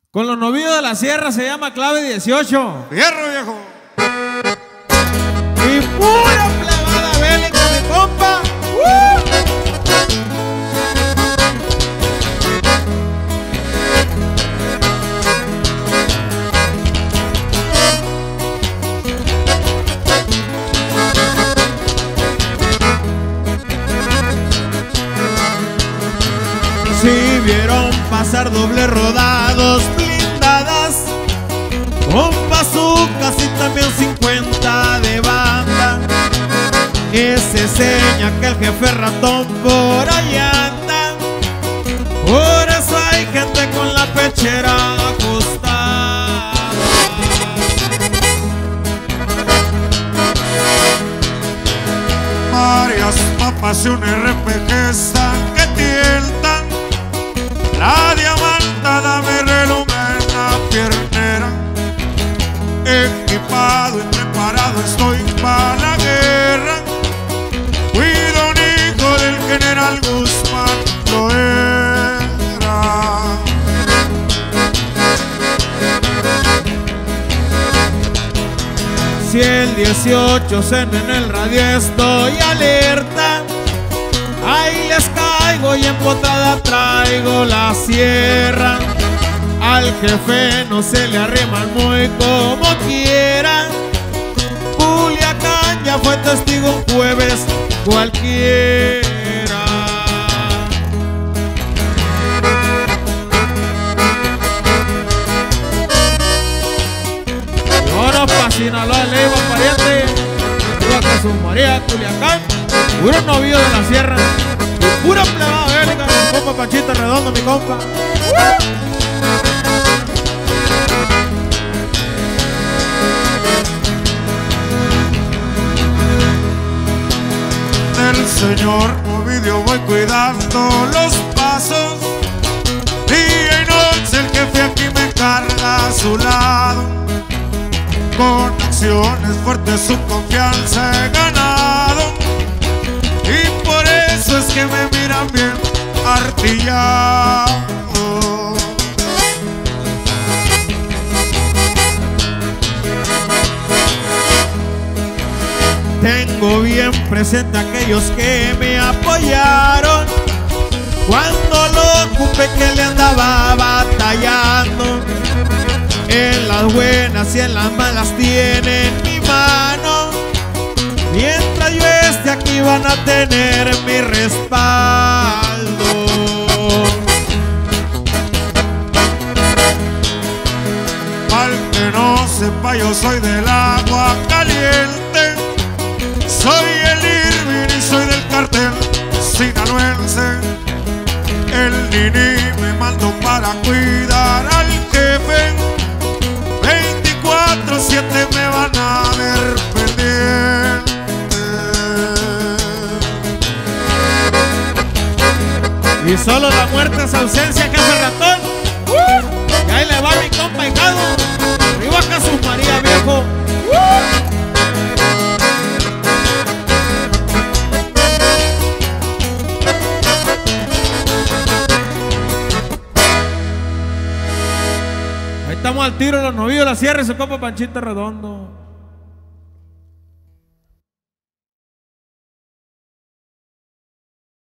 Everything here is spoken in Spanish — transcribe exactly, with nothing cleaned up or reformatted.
Con los novillos de la sierra se llama clave dieciocho. Fierro, viejo. Y pura plebada bélica, mi compa. ¡Uh! Si vieron pasar dobles rodados blindadas con bazucas y también cincuenta de banda, ese seña que el jefe ratón por ahí anda. Por eso hay gente con la pechera acostada. Varias papas y un R P G están que tientan. La diamantada me relumena piernera. Equipado y preparado estoy para la guerra. Cuido un hijo del general Guzmán, lo era. Si el dieciocho cena en el radio estoy alerta, ahí les caigo y empotrada traigo la sierra. Al jefe no se le arriman muy como quiera. Culiacán ya fue testigo un jueves cualquiera. Vámonos pa' Sinaloa, Leiva, pariente. Iba a Jesús María, Culiacán. Puro novillo de la sierra y pura plebada bélica, mi compa Panchito Redondo, mi compa. ¡Uh! Del señor Ovidio voy cuidando los pasos. Día y noche el jefe aquí me carga a su lado. Con acciones fuertes su confianza he ganado. Y por eso es que me miran bien artillado. Tengo bien presente a aquellos que me apoyaron cuando lo ocupé que le andaba batallando. En las buenas y en las malas tienen mi mano. Mientras yo esté aquí van a tener mi respaldo. Al que no sepa, yo soy del agua caliente. Soy el Irving y soy del cartel sinaloense. El Nini me mandó para cuidar al jefe. veinticuatro siete me van a ver pendiente. Y solo la muerte es ausencia, jefe ratón. ¡Uh! Y ahí le va mi compa hijado. Arriba Jesús María, viejo. ¡Uh! Ahí estamos al tiro, los novillos de la sierra y su compa Panchito Redondo.